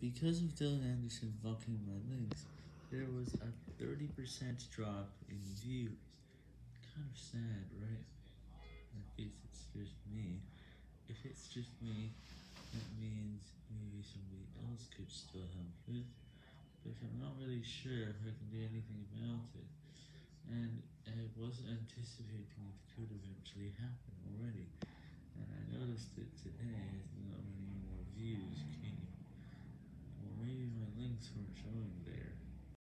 Because of Dylan Anderson fucking my links, there was a 30% drop in views. Kind of sad, right? At least it's just me. If it's just me, that means maybe somebody else could still help it, but I'm not really sure if I can do anything about it. And I wasn't anticipating it could eventually happen already. And I noticed it today as not many more views came. Or maybe my links weren't showing there.